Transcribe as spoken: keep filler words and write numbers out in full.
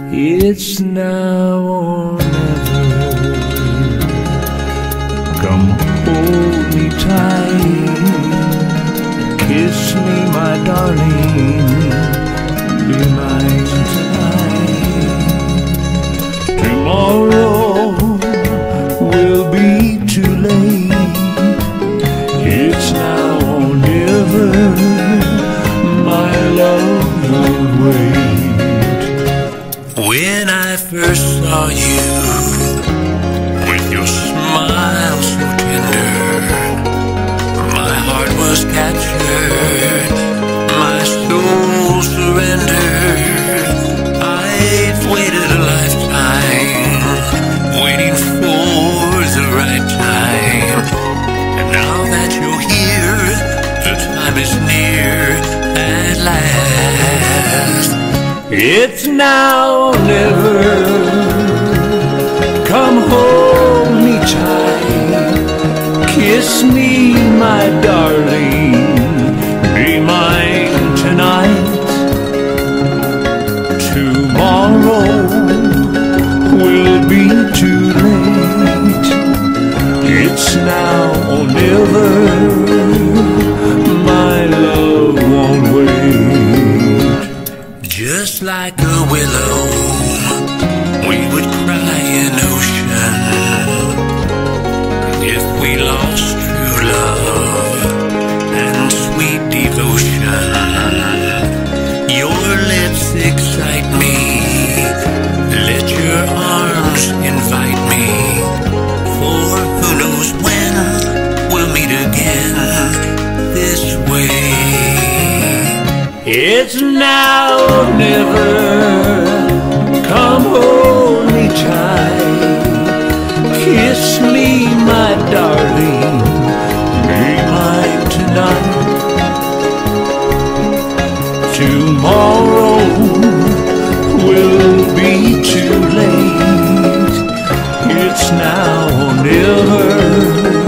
It's now or never. Come hold me tight, kiss me, my darling, be mine tonight. Tomorrow will be too late. It's now or never. My love won't wait. When I first saw you, with your smile so tender, my heart was captured, my soul surrendered. I've waited a lifetime, waiting for the right time. And now that you're here, the time is near at last. It's now or never. Come hold me tight, kiss me, my darling, be mine tonight. Tomorrow will be too late. It's now or never. My love won't wait. Just like a willow, we would cry an ocean if we lost true love and sweet devotion. Your lips excite me, let your arms invite me, for who knows when we'll meet again this way. It's now or never. Come hold me tight, kiss me, my darling, be mine tonight. Tomorrow will be too late. It's now or never.